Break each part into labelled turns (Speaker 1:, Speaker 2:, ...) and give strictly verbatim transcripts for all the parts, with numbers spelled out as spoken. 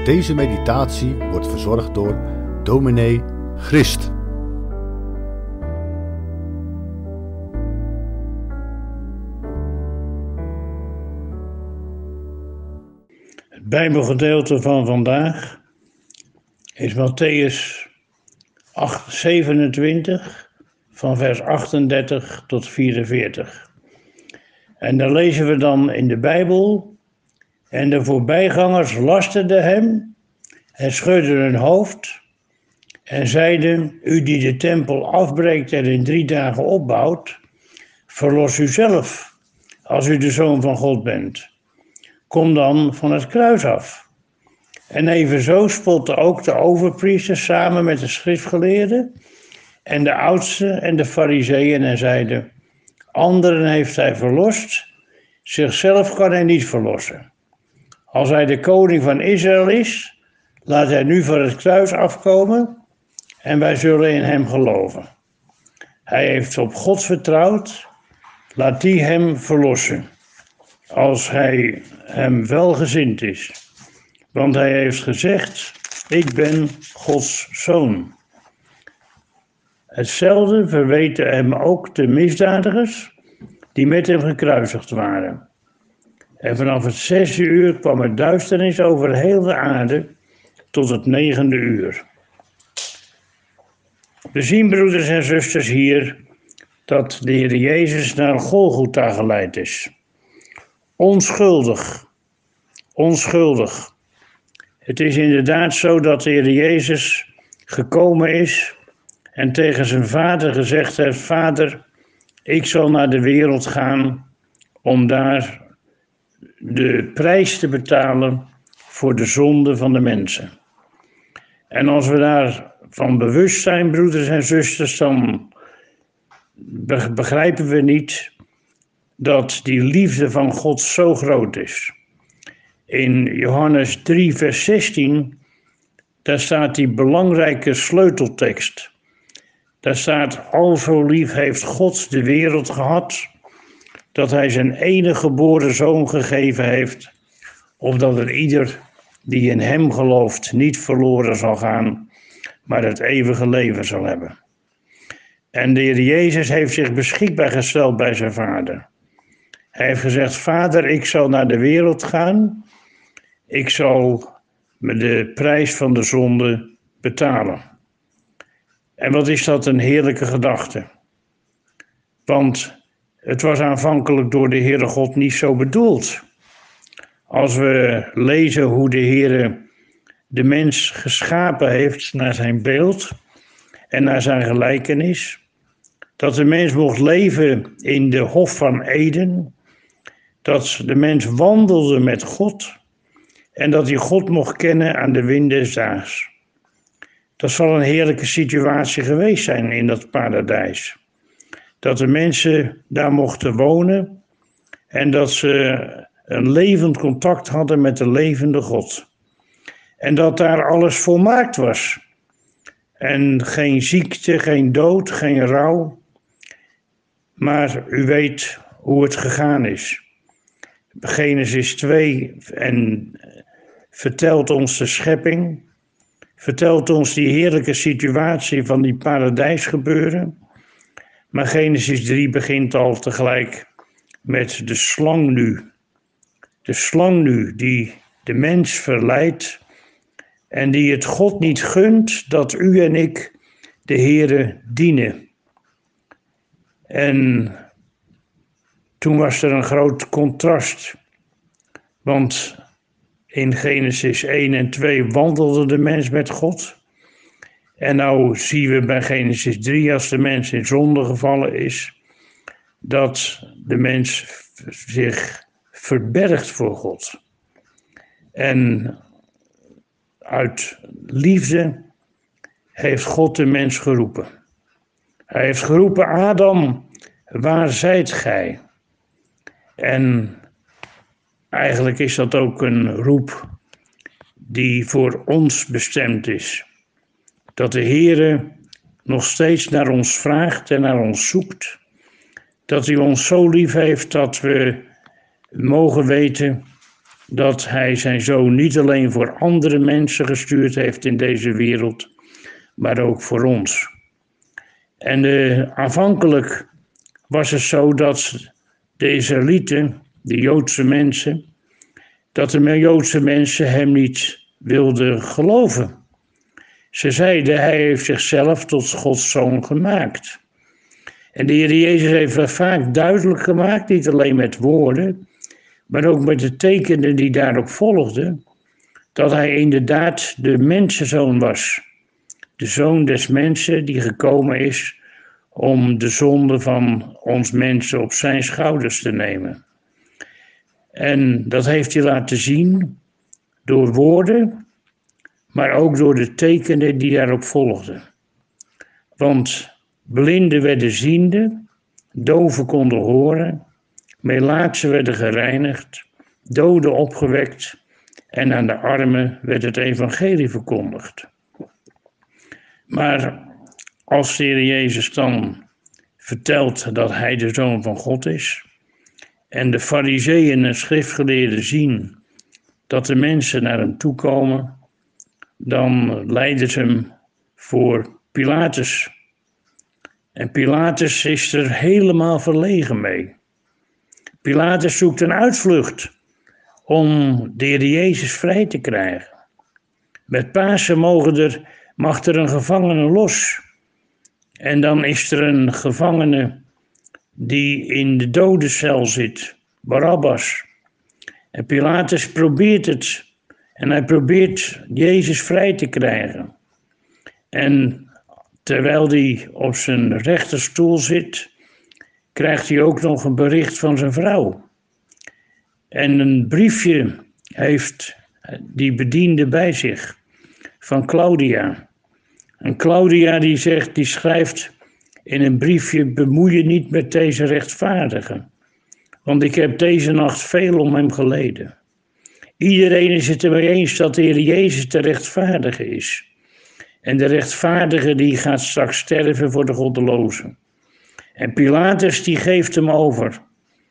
Speaker 1: Deze meditatie wordt verzorgd door dominee Christ.
Speaker 2: Het Bijbelgedeelte van vandaag is Mattheüs zevenentwintig van vers achtendertig tot vierenveertig. En daar lezen we dan in de Bijbel: en de voorbijgangers lasterden hem en schudden hun hoofd en zeiden: u die de tempel afbreekt en in drie dagen opbouwt, verlos u zelf, als u de Zoon van God bent. Kom dan van het kruis af. En evenzo spotten ook de overpriesters samen met de schriftgeleerden en de oudsten en de farizeeën en zeiden: anderen heeft hij verlost, zichzelf kan hij niet verlossen. Als hij de koning van Israël is, laat hij nu van het kruis afkomen en wij zullen in hem geloven. Hij heeft op God vertrouwd, laat die hem verlossen, als hij hem welgezind is. Want hij heeft gezegd: ik ben Gods zoon. Hetzelfde verweten hem ook de misdadigers die met hem gekruisigd waren. En vanaf het zesde uur kwam er duisternis over heel de aarde tot het negende uur. We zien, broeders en zusters, hier dat de Heer Jezus naar Golgotha geleid is. Onschuldig. Onschuldig. Het is inderdaad zo dat de Heer Jezus gekomen is en tegen zijn vader gezegd heeft: Vader, ik zal naar de wereld gaan om daar de prijs te betalen voor de zonde van de mensen. En als we daarvan bewust zijn, broeders en zusters, dan begrijpen we niet dat die liefde van God zo groot is. In Johannes drie, vers zestien, daar staat die belangrijke sleuteltekst. Daar staat: al zo lief heeft God de wereld gehad, dat hij zijn enige geboren zoon gegeven heeft, opdat er ieder die in hem gelooft niet verloren zal gaan, maar het eeuwige leven zal hebben. En de Heer Jezus heeft zich beschikbaar gesteld bij zijn vader. Hij heeft gezegd: Vader, ik zal naar de wereld gaan, ik zal de prijs van de zonde betalen. En wat is dat een heerlijke gedachte. Want het was aanvankelijk door de Heere God niet zo bedoeld. Als we lezen hoe de Heere de mens geschapen heeft naar zijn beeld en naar zijn gelijkenis, dat de mens mocht leven in de Hof van Eden, dat de mens wandelde met God en dat hij God mocht kennen aan de wind des daags. Dat zal een heerlijke situatie geweest zijn in dat paradijs. Dat de mensen daar mochten wonen en dat ze een levend contact hadden met de levende God. En dat daar alles volmaakt was. En geen ziekte, geen dood, geen rouw. Maar u weet hoe het gegaan is. Genesis twee en vertelt ons de schepping. Vertelt ons die heerlijke situatie van die paradijsgebeuren. Maar Genesis drie begint al tegelijk met de slang nu. De slang nu die de mens verleidt en die het God niet gunt dat u en ik de Heere dienen. En toen was er een groot contrast. Want in Genesis één en twee wandelde de mens met God. En nou zien we bij Genesis drie, als de mens in zonde gevallen is, dat de mens zich verbergt voor God. En uit liefde heeft God de mens geroepen. Hij heeft geroepen: Adam, waar zijt gij? En eigenlijk is dat ook een roep die voor ons bestemd is. Dat de Heere nog steeds naar ons vraagt en naar ons zoekt. Dat hij ons zo lief heeft dat we mogen weten dat hij zijn zoon niet alleen voor andere mensen gestuurd heeft in deze wereld, maar ook voor ons. En uh, aanvankelijk was het zo dat de Israëlieten, de Joodse mensen, dat de Joodse mensen hem niet wilden geloven. Ze zeiden, hij heeft zichzelf tot Gods zoon gemaakt. En de Heer Jezus heeft dat vaak duidelijk gemaakt, niet alleen met woorden, maar ook met de tekenen die daarop volgden, dat hij inderdaad de mensenzoon was. De zoon des mensen die gekomen is om de zonde van ons mensen op zijn schouders te nemen. En dat heeft hij laten zien door woorden, maar ook door de tekenen die daarop volgden. Want blinden werden ziende, doven konden horen, melaatsen werden gereinigd, doden opgewekt en aan de armen werd het evangelie verkondigd. Maar als de Heer Jezus dan vertelt dat hij de Zoon van God is en de farizeeën en schriftgeleerden zien dat de mensen naar hem toe komen, dan leiden ze hem voor Pilatus. En Pilatus is er helemaal verlegen mee. Pilatus zoekt een uitvlucht om de Heer Jezus vrij te krijgen. Met Pasen mogen er, mag er een gevangene los. En dan is er een gevangene die in de dodencel zit, Barabbas. En Pilatus probeert het. En hij probeert Jezus vrij te krijgen. En terwijl hij op zijn rechterstoel zit, krijgt hij ook nog een bericht van zijn vrouw. En een briefje heeft die bediende bij zich van Claudia. En Claudia die zegt, die schrijft in een briefje, bemoei je niet met deze rechtvaardige, want ik heb deze nacht veel om hem geleden. Iedereen is het ermee eens dat de Heer Jezus de rechtvaardige is. En de rechtvaardige die gaat straks sterven voor de goddelozen. En Pilatus die geeft hem over.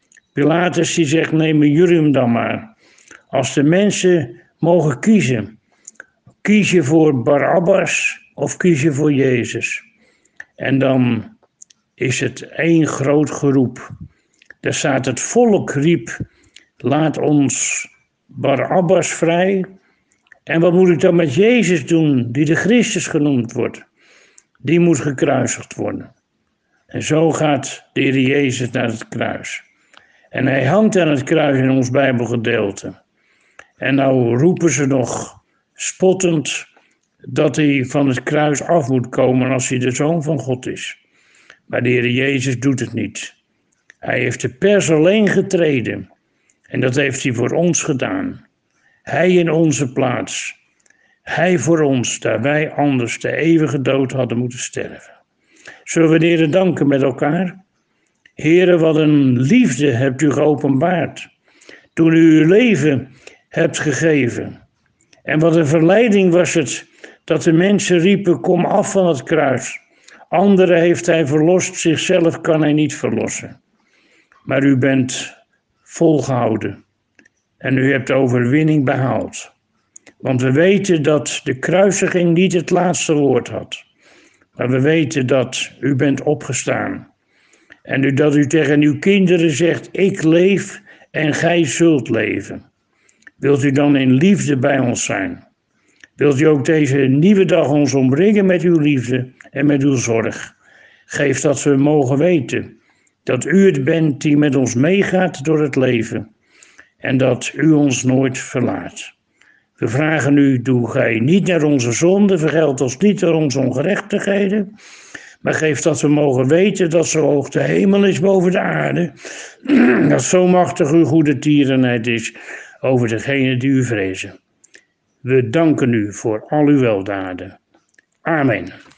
Speaker 2: Pilatus die zegt, neem jullie hem dan maar. Als de mensen mogen kiezen. Kies je voor Barabbas of kies je voor Jezus? En dan is het één groot geroep. Daar staat het volk riep, laat ons Barabbas vrij. En wat moet ik dan met Jezus doen, die de Christus genoemd wordt? Die moet gekruisigd worden. En zo gaat de Heer Jezus naar het kruis. En hij hangt aan het kruis in ons Bijbelgedeelte. En nou roepen ze nog spottend dat hij van het kruis af moet komen als hij de Zoon van God is. Maar de Heer Jezus doet het niet. Hij heeft de pers alleen getreden. En dat heeft hij voor ons gedaan. Hij in onze plaats. Hij voor ons, daar wij anders de eeuwige dood hadden moeten sterven. Zullen we de Heer danken met elkaar? Heere, wat een liefde hebt u geopenbaard. Toen u uw leven hebt gegeven. En wat een verleiding was het dat de mensen riepen, kom af van het kruis. Anderen heeft hij verlost, zichzelf kan hij niet verlossen. Maar u bent volgehouden. En u hebt de overwinning behaald. Want we weten dat de kruisiging niet het laatste woord had. Maar we weten dat u bent opgestaan. En u, dat u tegen uw kinderen zegt, ik leef en gij zult leven. Wilt u dan in liefde bij ons zijn? Wilt u ook deze nieuwe dag ons omringen met uw liefde en met uw zorg? Geef dat we mogen weten dat u het bent die met ons meegaat door het leven. En dat u ons nooit verlaat. We vragen u, doe gij niet naar onze zonde, vergeld ons niet door onze ongerechtigheden, maar geef dat we mogen weten dat zo hoog de hemel is boven de aarde, dat zo machtig uw goede tierenheid is over degenen die u vrezen. We danken u voor al uw weldaden. Amen.